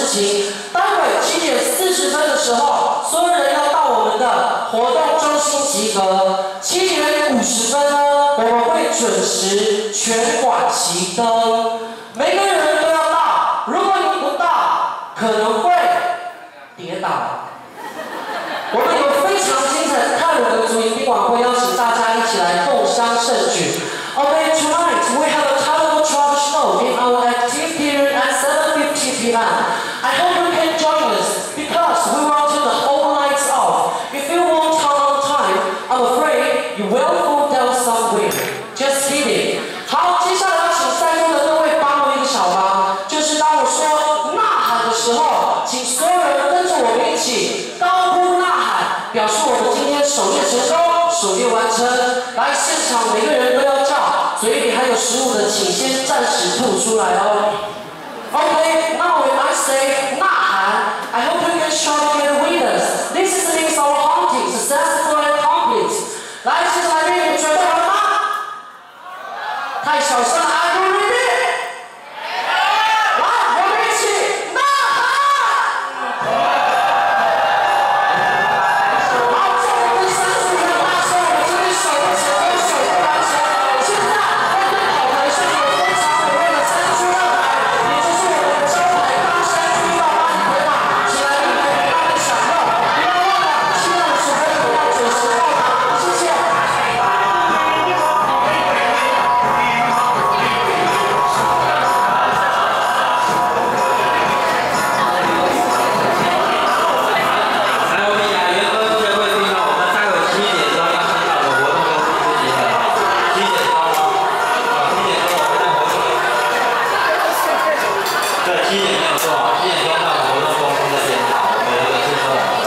情。待会7点40分的时候，所有人要到我们的活动中心集合。7点50分呢，我们会准时全馆齐灯，每个人都要到。如果你不到，可能会跌倒。我们有非常精彩的泰鲁格族迎宾晚会，邀请大家一起来共襄盛举。Okay, tonight we have a Talugu tribe show in our active period at 7:50 p.m. I hope you can join us because we want to the whole nights off. If you won't come on time, I'm afraid you will fall down somewhere. Just kidding. 好，接下来要请在座的各位帮我一个小忙，就是当我说呐喊的时候，请所有人跟着我们一起高呼呐喊，表示我们今天狩猎成功，狩猎完成。来，现场每个人都要叫，嘴里还有食物的，请先暂时吐出来哦。Okay, now when I say 呐喊 I hope you can shout together with us. This is our hunting successful and complete. 来，现场来宾，你们准备好了吗？太小声了 ，Are you ready？ 来，我们一起呐喊！好，在我们3组人大声，我们今天狩猎成功，狩猎完成。现在面对跑台上有非常美味的山猪料理，也就是我们的招牌大山猪要帮你回马，请来宾们慢慢享用。不要忘了7点50分我们要准时到达，谢谢。 对，7点没有错，7点钟到我们活动中心这边，好，我们有一个庆祝。